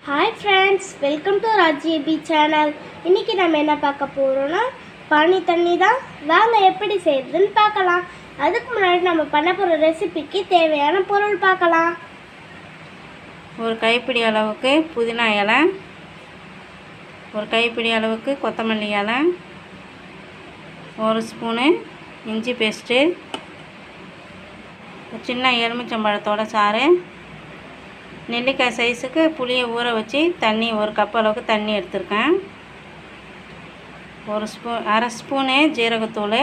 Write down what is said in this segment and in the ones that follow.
Hi friends, welcome to Raji channel. இன்னைக்கு நம்ம என்ன பார்க்க போறோம்னா பானி தண்ணி தான். வாங்க எப்படி செய்யறதுன்னு பார்க்கலாம். அதுக்கு முன்னாடி நம்ம பண்ண போற ரெசிபிக்கு தேவையான பொருள் பார்க்கலாம். ஒரு கைப்பிடி அளவுக்கு புதினா இலை, ஒரு கைப்பிடி அளவுக்கு கொத்தமல்லி இலை, ஒரு ஸ்பூனு இஞ்சி பேஸ்ட்டு, சின்ன எலுமிச்சம்பழத்தோட சாறு, நெல்லிக்காய் சைஸுக்கு புளியை ஊற வச்சு தண்ணி ஒரு கப் அளவுக்கு தண்ணி எடுத்திருக்கேன், அரை ஸ்பூனு ஜீரகத்தூள்,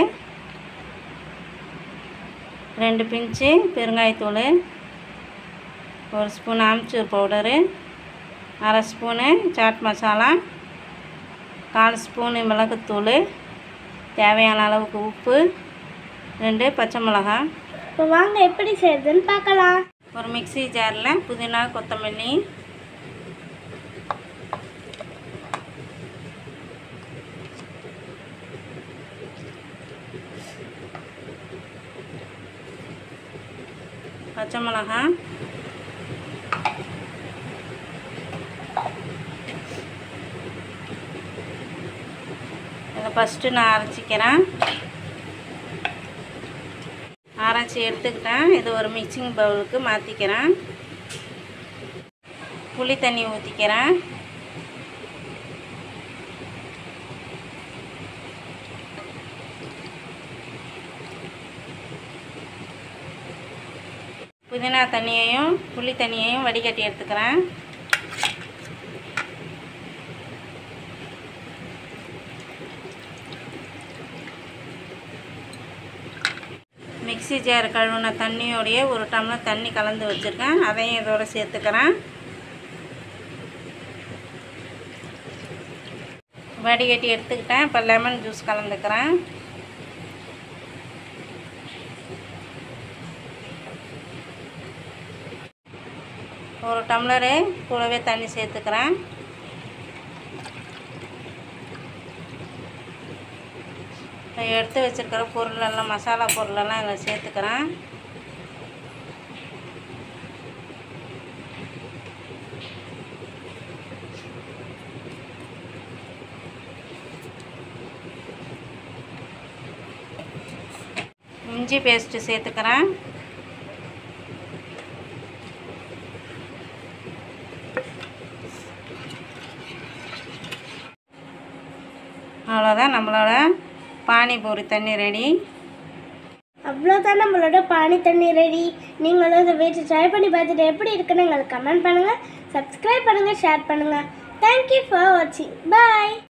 2 பிஞ்சு பெருங்காயத்தூள், ஒரு ஸ்பூன் ஆம்ச்சூர் பவுடரு, அரை ஸ்பூனு சாட் மசாலா, 1/4 ஸ்பூனு மிளகுத்தூள், தேவையான அளவுக்கு உப்பு, 2 பச்சை மிளகாய். இப்போ வாங்க எப்படி செய்யறதுன்னு பார்க்கலாம். ஒரு மிக்ஸி ஜாரில் புதினா கொத்தமல்லி, பச்சை மிளகாய், இதை ஃபஸ்ட்டு நான் அரைச்சிக்கிறேன். அரைச்சி எடுத்துக்கிட்டேன். இது ஒரு மிக்சிங் பவுலுக்கு மாற்றிக்கிறேன். புளி தண்ணி ஊற்றிக்கிறேன். புதினா தண்ணியையும் புளி தண்ணியையும் வடிகட்டி எடுத்துக்கிறேன். மிக்ஸி ஜார் கழுவுன தண்ணியோடைய 1 டம்ளர் தண்ணி கலந்து வச்சுருக்கேன். அதையும் இதோட சேர்த்துக்கிறேன். வடிகட்டி எடுத்துக்கிட்டேன். இப்போ லெமன் ஜூஸ் கலந்துக்கிறேன். ஒரு டம்ளரு கூடவே தண்ணி சேர்த்துக்கிறேன். எடுத்து வச்சுருக்கிற பொருளெல்லாம் மசாலா பொருளெல்லாம் இதில் சேர்த்துக்கிறேன். இஞ்சி பேஸ்ட்டு சேர்த்துக்கிறேன். அவ்வளோதான், நம்மளோட பானிபூரி தண்ணி ரெடி. அவ்வளோதான், நம்மளோட பானி தண்ணி ரெடி. நீங்களும் இதை வீட்டில் ட்ரை பண்ணி பார்த்துட்டு எப்படி இருக்குன்னு எங்களுக்கு கமெண்ட் பண்ணுங்கள், சப்ஸ்கிரைப் பண்ணுங்கள், ஷேர் பண்ணுங்கள். தேங்க்யூ ஃபார் வாட்சிங். பாய்.